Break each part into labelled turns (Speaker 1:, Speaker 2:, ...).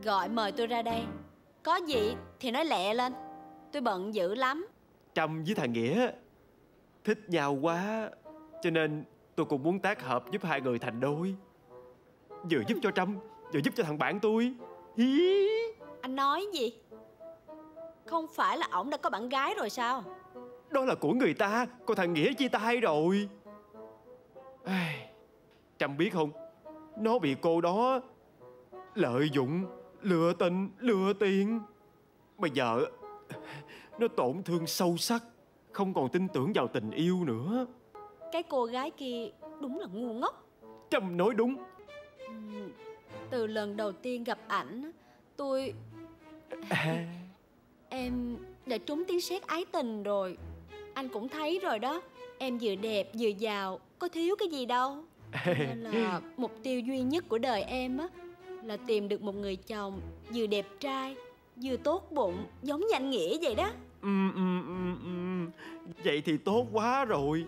Speaker 1: gọi mời tôi ra đây. Có gì thì nói lẹ lên, tôi bận dữ lắm.
Speaker 2: Trâm với thằng Nghĩa thích nhau quá, cho nên tôi cũng muốn tác hợp giúp hai người thành đôi. Vừa giúp cho Trâm, vừa giúp cho thằng bạn tôi. Hí.
Speaker 1: Anh nói gì? Không phải là ổng đã có bạn gái rồi sao?
Speaker 2: Đó là của người ta, còn thằng Nghĩa chia tay rồi. Trâm biết không, nó bị cô đó lợi dụng, lừa tình, lừa tiền. Bây giờ nó tổn thương sâu sắc, không còn tin tưởng vào tình yêu nữa.
Speaker 1: Cái cô gái kia đúng là ngu ngốc.
Speaker 2: Trâm nói đúng.
Speaker 1: Từ lần đầu tiên gặp ảnh, tôi em đã trúng tiếng sét ái tình rồi. Anh cũng thấy rồi đó, em vừa đẹp vừa giàu, có thiếu cái gì đâu. Nên là mục tiêu duy nhất của đời em á là tìm được một người chồng vừa đẹp trai vừa tốt bụng, giống như anh Nghĩa vậy đó.
Speaker 2: Vậy thì tốt quá rồi.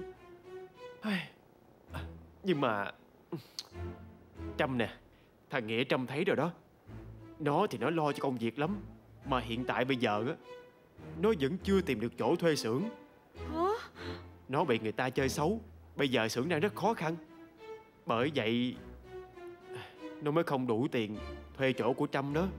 Speaker 2: Nhưng mà Trâm nè, thằng Nghĩa Trâm thấy rồi đó. Nó thì nó lo cho công việc lắm, mà hiện tại bây giờ á, nó vẫn chưa tìm được chỗ thuê xưởng.
Speaker 1: Hả?
Speaker 2: Nó bị người ta chơi xấu, bây giờ xưởng đang rất khó khăn. Bởi vậy nó mới không đủ tiền thuê chỗ của Trâm đó.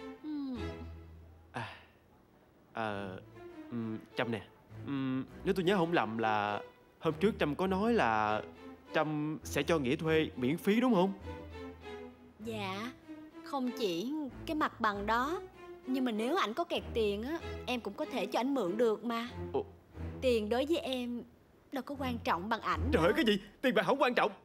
Speaker 2: Trâm nè, nếu tôi nhớ không lầm là hôm trước Trâm có nói là Trâm sẽ cho Nghĩa thuê miễn phí đúng không?
Speaker 1: Dạ, không chỉ cái mặt bằng đó, nhưng mà nếu ảnh có kẹt tiền á, em cũng có thể cho ảnh mượn được mà. Tiền đối với em đâu có quan trọng bằng ảnh.
Speaker 2: Trời ơi, cái gì? Tiền bạc không quan trọng.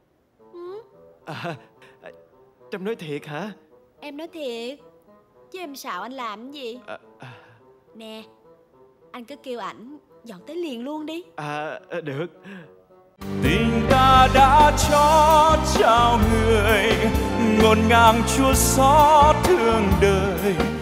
Speaker 2: Trâm nói thiệt hả?
Speaker 1: Em nói thiệt, chứ em xạo anh làm cái gì. Nè, anh cứ kêu ảnh dọn tới liền luôn đi.
Speaker 2: Được.
Speaker 3: Tình ta đã cho trao người, ngổn ngang chua xót thương đời.